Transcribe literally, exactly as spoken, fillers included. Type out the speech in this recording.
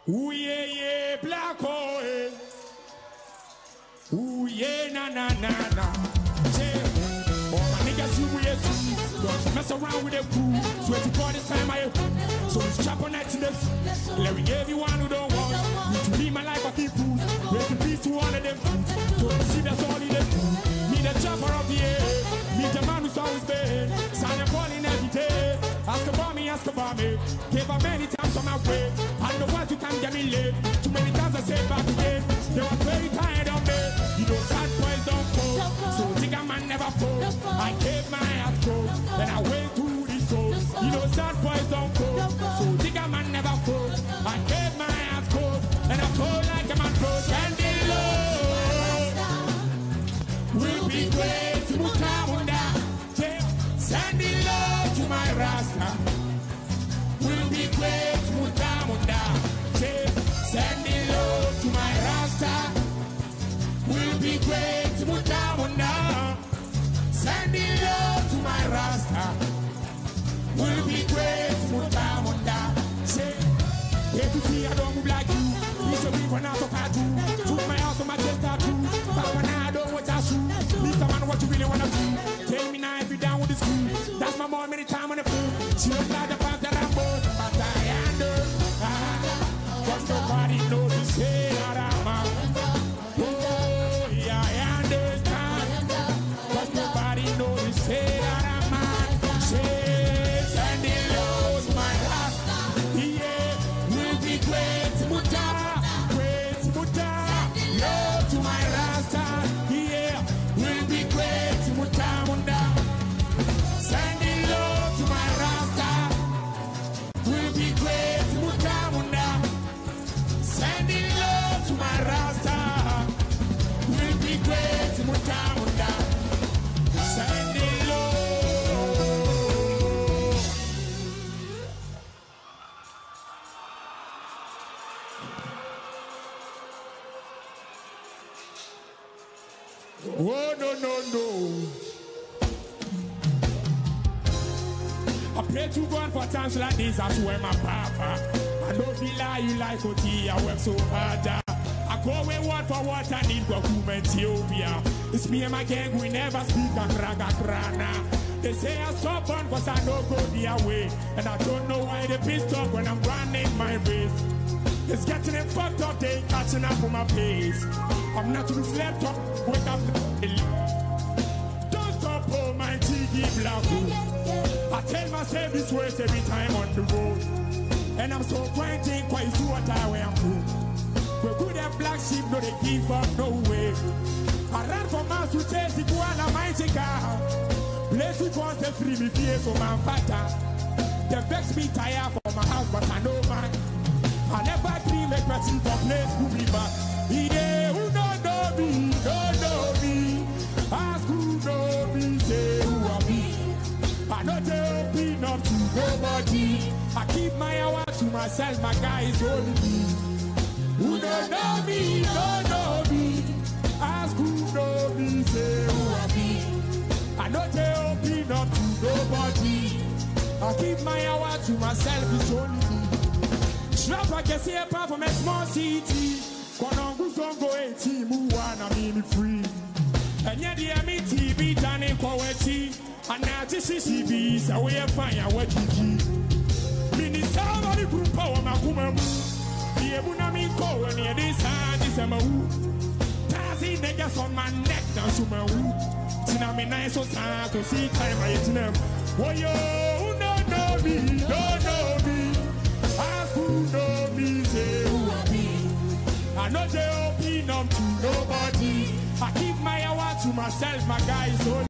Ooh yeah yeah, black oil. Ooh yeah, na na na na. Yeah. Oh my niggas, you weird too. Don't mess around with the crew. twenty-four this time I so it's chop on night in this. Let me give you one who don't want. Need to leave my life a keep food. Rest in peace to all of them fools. Don't see that's all in them. Me the chopper of the air. Me the man who's always been. Sign a calling every day. Ask about me, ask about me. Gave up many times on my way. I know what you can't get me late. Too many times I said back again. They were very tired of me. You know sad boys don't fall. So think a man never fall. I gave my heart cold. Then I went through the soul. You know sad boys don't fall. So think a man never fall. I gave my heart cold. And I fall like a man goes. And the Lord will be great. Mutamunda. Send the Lord to my Rasta. Will be great. Mutamunda. Send the Lord to my Rasta. Will be great. Mutamunda. Send the Lord to my Rasta. Will be great. Mutamunda. Say, here to see I don't move like you. Listen me for now to catch you. Took my house on my chest tattoo. But when I don't watch I shoot. Listen man, what you really wanna do? Tell me now if you down with the school. That's my mom many time on the phone. She don't like the fact that I'm bored. But I handle. Ah, cause nobody knows the shit that I'm out. Oh, yeah, I understand. Cause nobody knows the shit that I'm out. Shit, send the Lord my heart. Yeah, will be great, Muta. Great, Muta. Lord to my Rasta. Yeah, will be great, Muta, Munda. Send the Lord to my Rasta. Will be great, Muta, Munda. Send the Lord to my Rasta. Will be great, Muta, Munda. Send the Lord. Oh no no no. I pray to God for times like this. I swear my papa. I don't feel like you like O T. I work so hard. I go away word for what I need. Go to Ethiopia. It's me and my gang. We never speak a kraga krana. They say I stop on cause I don't go their way. And I don't know why they pissed off when I'm running my race. It's getting them fucked up. They catching up on my pace. I'm not to be slept up. Wake up. Don't stop all my T G black. I tell myself this words every time on the road. And I'm so grinding, quite so what I wear I'm through. We're good at black sheep, no they give up, no way. I ran from us to chase the guana, my car. Bless it once they free me fear so my father. They vex me tired for my house, but I know man. I never dream a person for place to be back. Yeah, who don't know me, don't know me. Ask who know me, say who are me. I don't open up to nobody. I keep my hour to myself, my guy is only me. Who don't know me, don't know me. Ask who know me, say who are me. I don't open up to nobody. I keep my hour to myself, it's only me. Strap I can see apart from a small city. Konongo zongo eighteen, Muwana mini free. And yet the M T V done in Kwaweti. And now this is C B, so we are fine. What you do? Mini somebody group power, my woman. The Ebunami go and near this hand is a moo. Tazi niggas on my neck, down to my woo. Tinami nice or time to see time I eat them. Why you don't know me, don't know me. Ask who know me, say who are me. I know they open up to nobody. I keep my hour to myself, my guys.